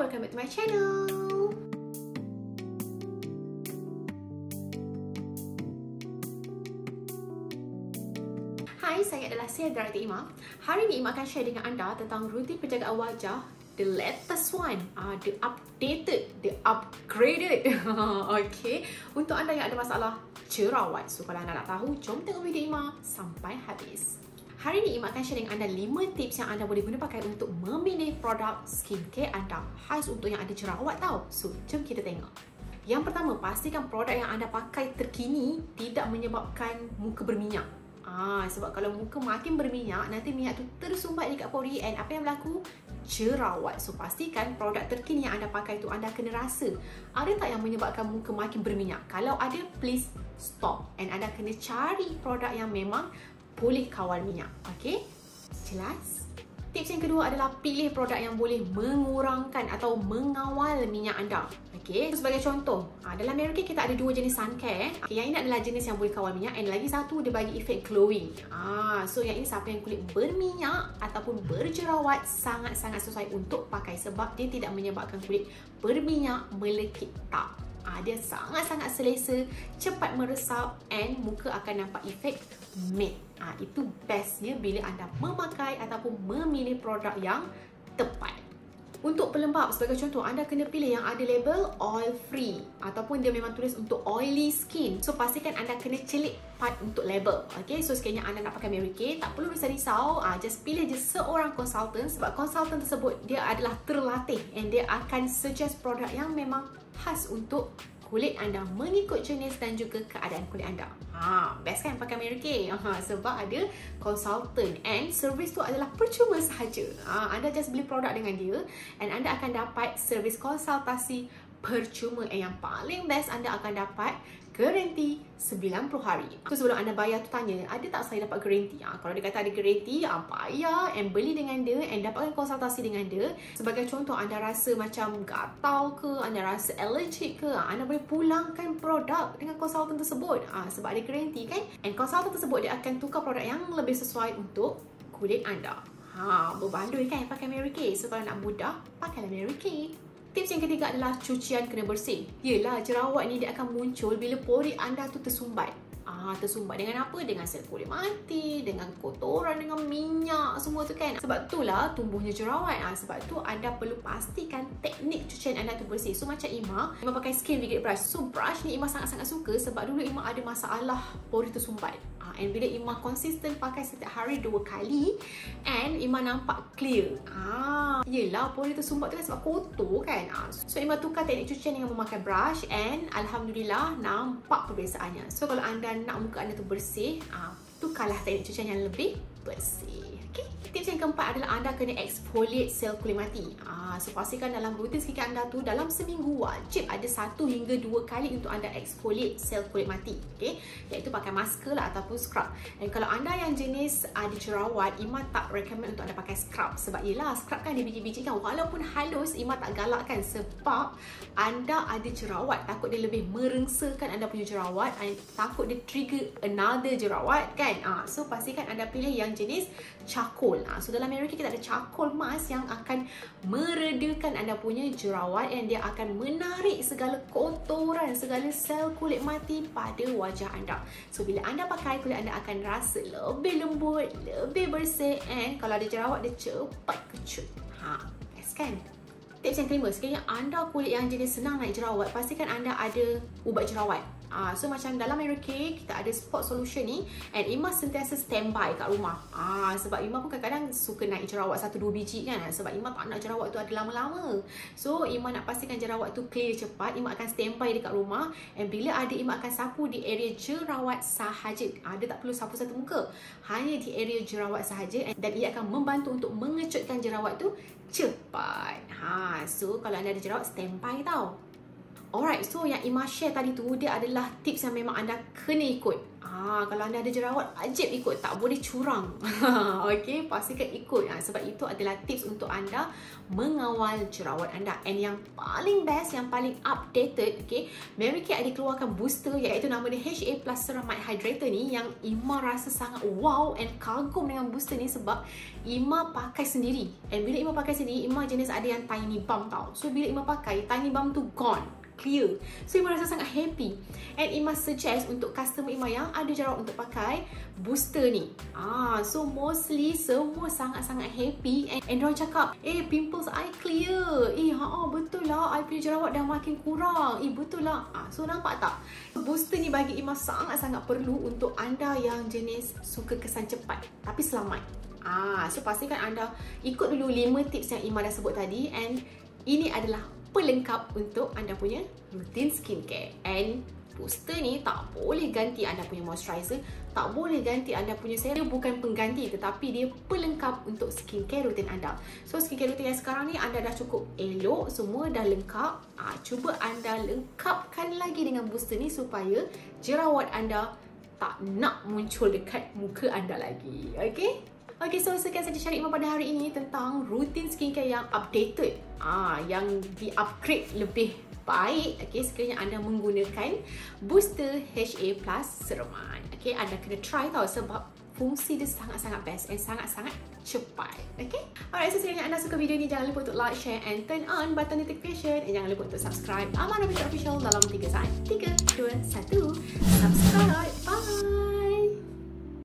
welcome back to my channel. Hai, saya adalah Sierra Ima. Hari ini Ima akan share dengan anda tentang rutin penjagaan wajah, the latest one, the updated, the upgraded. Okay, untuk anda yang ada masalah jerawat. So kalau anda nak tahu, jom tengok video Ima sampai habis. Hari ini Ima akan share dengan anda 5 tips yang anda boleh guna pakai untuk memilih produk skincare anda khas untuk yang ada jerawat tau. So jom kita tengok. Yang pertama, pastikan produk yang anda pakai terkini tidak menyebabkan muka berminyak. Sebab kalau muka makin berminyak, nanti minyak tu tersumbat dekat pori and apa yang berlaku? Jerawat. So pastikan produk terkini yang anda pakai tu anda kena rasa ada tak yang menyebabkan muka makin berminyak. Kalau ada, please stop and anda kena cari produk yang memang boleh kawal minyak. Okay? Jelas? Tips yang kedua adalah pilih produk yang boleh mengurangkan atau mengawal minyak anda. Okay? Sebagai contoh, dalam Amerika kita ada 2 jenis sun care. Yang ini adalah jenis yang boleh kawal minyak and lagi satu dia bagi efek glowing. So yang ini siapa yang kulit berminyak ataupun berjerawat sangat-sangat sesuai untuk pakai sebab dia tidak menyebabkan kulit berminyak melekit tak. Dia sangat-sangat selesa, cepat meresap and muka akan nampak efek matte. Itu bestnya bila anda memakai ataupun memilih produk yang tepat. Untuk pelembab, sebagai contoh, anda kena pilih yang ada label oil free ataupun dia memang tulis untuk oily skin. So pastikan anda kena celik part untuk label. Okay, so sekiranya anda nak pakai Mary Kay, tak perlu risau-risau, just pilih je seorang konsultan sebab konsultan tersebut dia adalah terlatih and dia akan suggest produk yang memang khas untuk kulit anda mengikut jenis dan juga keadaan kulit anda. Best kan pakai Mary Kay? Sebab ada konsultan and servis tu adalah percuma sahaja. Anda just beli produk dengan dia and anda akan dapat servis konsultasi percuma. Yang paling best, anda akan dapat garanti 90 hari. So sebelum anda bayar tu tanya, ada tak saya dapat garanti? Kalau dia kata ada garanti, bayar and beli dengan dia and dapatkan konsultasi dengan dia. Sebagai contoh, anda rasa macam gatal ke, anda rasa allergic ke, anda boleh pulangkan produk dengan konsultan tersebut. Sebab ada garanti kan? And konsultan tersebut dia akan tukar produk yang lebih sesuai untuk kulit anda. Berbandui kan pakai Mary Kay. So kalau nak mudah, pakailah Mary Kay. Tips yang ketiga adalah cucian kena bersih. Yelah, jerawat ni dia akan muncul bila pori anda tu tersumbat. Tersumbat dengan apa? Dengan sel kulit mati, dengan kotoran, dengan minyak, semua tu kan. Sebab itulah tumbuhnya jerawat. Sebab tu anda perlu pastikan teknik cucian anda tu bersih. So macam Ima pakai Skin Brigade brush. So brush ni Ima sangat-sangat suka sebab dulu Ima ada masalah pori tersumbat. And bila Ima konsisten pakai setiap hari 2 kali and Ima nampak clear. Yelah, pori tersumbat tu kan sebab kotor kan. So Ima tukar teknik cucian dengan memakai brush and alhamdulillah nampak perbezaannya. So kalau anda nak muka anda tu bersih, tukarlah teknik cucian yang lebih bersih. Okay. Tips yang keempat adalah anda kena exfoliate sel kulit mati. So pastikan dalam rutin skincare anda tu dalam seminggu wajib ada 1 hingga 2 kali untuk anda exfoliate sel kulit mati. Okay? Iaitu pakai masker lah ataupun scrub. Dan kalau anda yang jenis ada jerawat, Ima tak recommend untuk anda pakai scrub. Sebab yelah, scrub kan dia biji-biji kan. Walaupun halus, Ima tak galakkan sebab anda ada jerawat. Takut dia lebih merengsakan anda punya jerawat. Takut dia trigger another jerawat kan. So pastikan anda pilih yang jenis charcoal. So dalam Amerika kita ada charcoal mask yang akan meredakan anda punya jerawat dan dia akan menarik segala kotoran, segala sel kulit mati pada wajah anda. So bila anda pakai, kulit anda akan rasa lebih lembut, lebih bersih and kalau ada jerawat dia cepat kecut. Best kan? Tips yang kelima, sekiranya anda kulit yang jenis senang naik jerawat, pastikan anda ada ubat jerawat. So macam dalam Mary Kay kita ada spot solution ni and Ima sentiasa standby kat rumah. Sebab Ima pun kadang-kadang suka naik jerawat 1-2 biji kan. Sebab Ima tak nak jerawat tu ada lama-lama. So Ima nak pastikan jerawat tu clear cepat, Ima akan standby dekat rumah and bila ada Ima akan sapu di area jerawat sahaja. Dia tak perlu sapu satu muka, hanya di area jerawat sahaja dan ia akan membantu untuk mengecutkan jerawat tu cepat. So kalau anda ada jerawat, standby tau. Alright, so yang Ima share tadi tu, dia adalah tips yang memang anda kena ikut. Kalau anda ada jerawat, wajib ikut, tak boleh curang. Okay, pastikan ikut. Sebab itu adalah tips untuk anda mengawal jerawat anda. And yang paling best, yang paling updated, okay, Mary Kay ada keluarkan booster iaitu nama dia HA Plus Ceramide Hydrator ni, yang Ima rasa sangat wow and kagum dengan booster ni sebab Ima pakai sendiri. And bila Ima pakai sendiri, Ima jenis ada yang tiny bump tau. So bila Ima pakai, tiny bump tu gone, clear. So Ima rasa sangat happy. And Ima suggest untuk customer Ima yang ada jerawat untuk pakai booster ni. So mostly semua sangat-sangat happy. And diorang cakap, pimples I clear. Betul lah, I punya jerawat dah makin kurang. Betul lah. So nampak tak? Booster ni bagi Ima sangat-sangat perlu untuk anda yang jenis suka kesan cepat tapi selamat. So pastikan anda ikut dulu 5 tips yang Ima dah sebut tadi. And ini adalah pelengkap untuk anda punya rutin skincare. And booster ni tak boleh ganti anda punya moisturizer, tak boleh ganti anda punya serum. Dia bukan pengganti, tetapi dia pelengkap untuk skincare rutin anda. So skincare rutin yang sekarang ni anda dah cukup elok, semua dah lengkap. Cuba anda lengkapkan lagi dengan booster ni supaya jerawat anda tak nak muncul dekat muka anda lagi. Okay, so sekian saja Syarif Ima pada hari ini tentang rutin skincare yang updated, yang di-upgrade lebih baik. Okay, sekiranya anda menggunakan booster HA Plus Ceramide. Okay, anda kena try tau sebab fungsi dia sangat-sangat best and sangat-sangat cepat. Okay, alright, so sekiranya anda suka video ni, jangan lupa untuk like, share and turn on button notification. And jangan lupa untuk subscribe Amanah Beauty Official dalam 3 saat. 3, 2, 1, subscribe. Bye!